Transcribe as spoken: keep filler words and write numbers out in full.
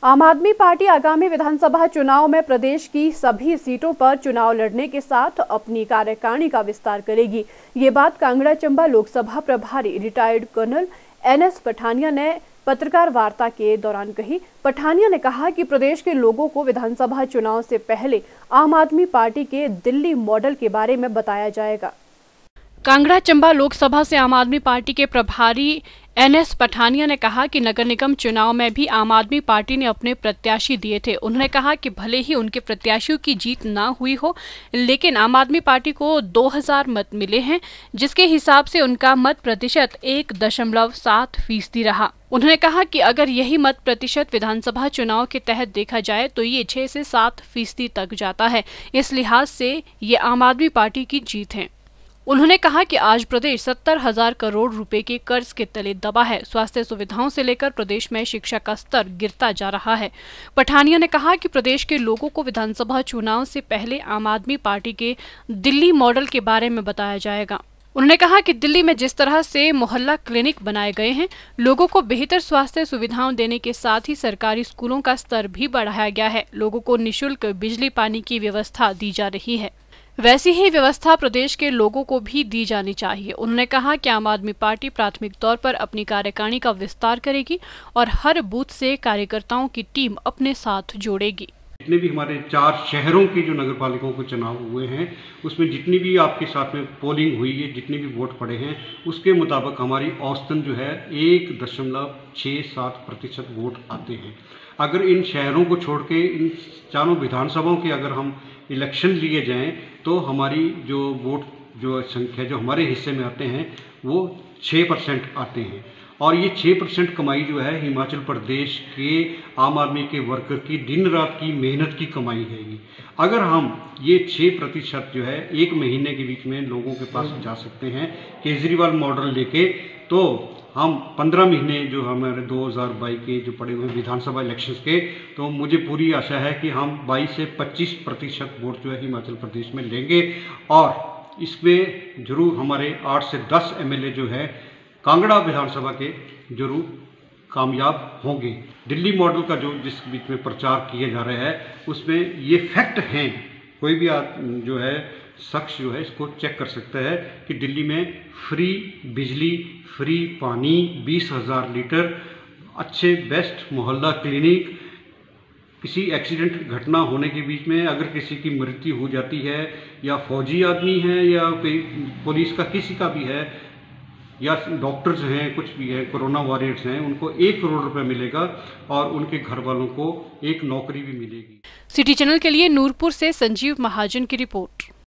आम आदमी पार्टी आगामी विधानसभा चुनाव में प्रदेश की सभी सीटों पर चुनाव लड़ने के साथ अपनी कार्यकारिणी का विस्तार करेगी। ये बात कांगड़ा चंबा लोकसभा प्रभारी retired colonel N S Pathania ने पत्रकार वार्ता के दौरान कही। पठानिया ने कहा कि प्रदेश के लोगों को विधानसभा चुनाव से पहले आम आदमी पार्टी के दिल्ली मॉडल के बारे में बताया जाएगा। कांगड़ा चंबा लोकसभा से आम आदमी पार्टी के प्रभारी एन एस पठानिया ने कहा कि नगर निगम चुनाव में भी आम आदमी पार्टी ने अपने प्रत्याशी दिए थे। उन्होंने कहा कि भले ही उनके प्रत्याशियों की जीत ना हुई हो, लेकिन आम आदमी पार्टी को दो हज़ार मत मिले हैं, जिसके हिसाब से उनका मत प्रतिशत एक दशमलव सात फीसदी रहा। उन्होंने कहा कि अगर यही मत प्रतिशत विधानसभा चुनाव के तहत देखा जाए तो ये छह से सात फीसदी तक जाता है। इस लिहाज से ये आम आदमी पार्टी की जीत है। उन्होंने कहा कि आज प्रदेश सत्तर हजार करोड़ रुपए के कर्ज के तले दबा है। स्वास्थ्य सुविधाओं से लेकर प्रदेश में शिक्षा का स्तर गिरता जा रहा है। पठानिया ने कहा कि प्रदेश के लोगों को विधानसभा चुनाव से पहले आम आदमी पार्टी के दिल्ली मॉडल के बारे में बताया जाएगा। उन्होंने कहा कि दिल्ली में जिस तरह से मोहल्ला क्लिनिक बनाए गए हैं, लोगों को बेहतर स्वास्थ्य सुविधाओं देने के साथ ही सरकारी स्कूलों का स्तर भी बढ़ाया गया है। लोगों को निःशुल्क बिजली पानी की व्यवस्था दी जा रही है। वैसी ही व्यवस्था प्रदेश के लोगों को भी दी जानी चाहिए। उन्होंने कहा कि आम आदमी पार्टी प्राथमिक तौर पर अपनी कार्यकारिणी का विस्तार करेगी और हर बूथ से कार्यकर्ताओं की टीम अपने साथ जोड़ेगी। जितने भी हमारे चार शहरों के जो नगर पालिकाओं के चुनाव हुए हैं, उसमें जितनी भी आपके साथ में पोलिंग हुई है, जितने भी वोट पड़े हैं, उसके मुताबिक हमारी औसतन जो है एक दशमलव छः सात प्रतिशत वोट आते हैं। अगर इन शहरों को छोड़ के इन चारों विधानसभाओं के अगर हम इलेक्शन लिए जाएं तो हमारी जो वोट जो संख्या जो हमारे हिस्से में आते हैं वो छः परसेंट आते हैं। और ये छः परसेंट कमाई जो है हिमाचल प्रदेश के आम आदमी के वर्कर की दिन रात की मेहनत की कमाई है। ये अगर हम ये छः प्रतिशत जो है एक महीने के बीच में लोगों के पास जा सकते हैं केजरीवाल मॉडल लेके, तो हम पंद्रह महीने जो हमारे दो हज़ार बाईस के जो पड़े हुए विधानसभा इलेक्शंस के, तो मुझे पूरी आशा है कि हम बाईस से पच्चीस प्रतिशत वोट जो है हिमाचल प्रदेश में लेंगे और इसमें जरूर हमारे आठ से दस एमएलए जो है कांगड़ा विधानसभा के जरूर कामयाब होंगे। दिल्ली मॉडल का जो जिस बीच में प्रचार किया जा रहा है उसमें ये फैक्ट हैं, कोई भी जो है शख्स जो है इसको चेक कर सकता है कि दिल्ली में फ्री बिजली, फ्री पानी, बीस हज़ार लीटर, अच्छे बेस्ट मोहल्ला क्लिनिक, किसी एक्सीडेंट घटना होने के बीच में अगर किसी की मृत्यु हो जाती है या फौजी आदमी है या कोई पुलिस का किसी का भी है या डॉक्टर्स हैं, कुछ भी है, कोरोना वॉरियर्स हैं, उनको एक करोड़ रुपए मिलेगा और उनके घर वालों को एक नौकरी भी मिलेगी। सिटी चैनल के लिए नूरपुर से संजीव महाजन की रिपोर्ट।